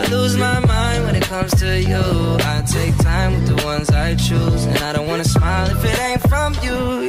lose my mind when it comes to you. I take time with the ones I choose, and I don't wanna smile if it ain't from you.